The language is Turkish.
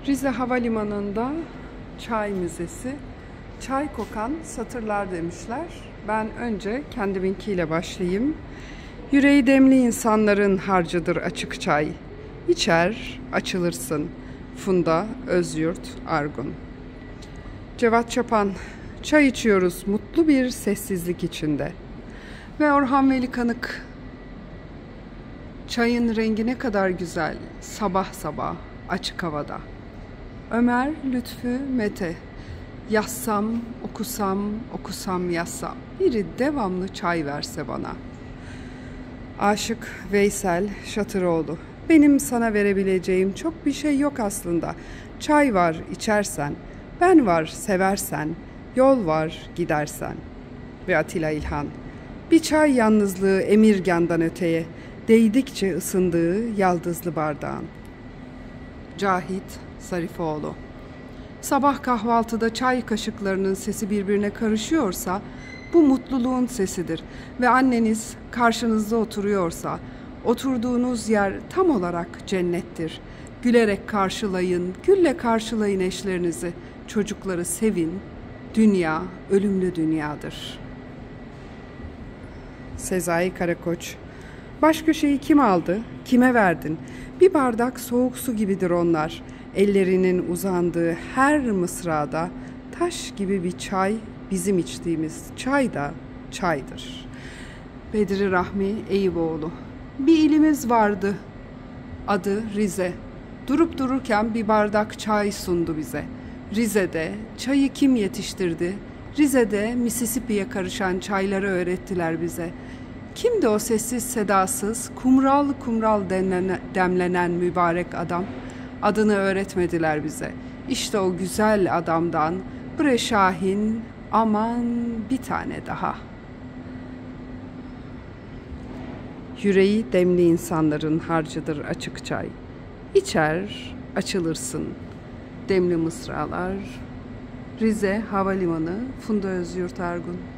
Rize Havalimanı'nda çay müzesi. Çay kokan satırlar demişler. Ben önce kendiminkiyle başlayayım. Yüreği demli insanların harcıdır açık çay. İçer, açılırsın. Funda Özyurt Argun. Cevat Çapan. Çay içiyoruz mutlu bir sessizlik içinde. Ve Orhan Veli Kanık. Çayın rengi ne kadar güzel, sabah sabah, açık havada. Ömer Lütfü Mete. Yazsam, okusam, okusam yazsam. Biri devamlı çay verse bana. Aşık Veysel Şatıroğlu. Benim sana verebileceğim çok bir şey yok aslında. Çay var içersen, ben var seversen, yol var gidersen. Ve Atilla İlhan. Bir çay yalnızlığı emirgandan öteye, değdikçe ısındığı yaldızlı bardağın. Cahit Zarifoğlu. Sabah kahvaltıda çay kaşıklarının sesi birbirine karışıyorsa bu mutluluğun sesidir ve anneniz karşınızda oturuyorsa oturduğunuz yer tam olarak cennettir. Gülerek karşılayın, gülle karşılayın eşlerinizi, çocukları sevin. Dünya ölümlü dünyadır. Sezai Karakoç. Baş köşeyi kim aldı, kime verdin? Bir bardak soğuk su gibidir onlar. Ellerinin uzandığı her mısrada taş gibi bir çay, bizim içtiğimiz çay da çaydır. Bedri Rahmi Eyüboğlu. Bir ilimiz vardı, adı Rize. Durup dururken bir bardak çay sundu bize. Rize'de çayı kim yetiştirdi? Rize'de Mississippi'ye karışan çayları öğrettiler bize. Kimdi o sessiz sedasız, kumral kumral demlenen mübarek adam? Adını öğretmediler bize. İşte o güzel adamdan bre Şahin, aman bir tane daha. Yüreği demli insanların harcıdır açık çay. İçer, açılırsın. Demli mısralar. Rize Havalimanı, Funda Özyurt Argun.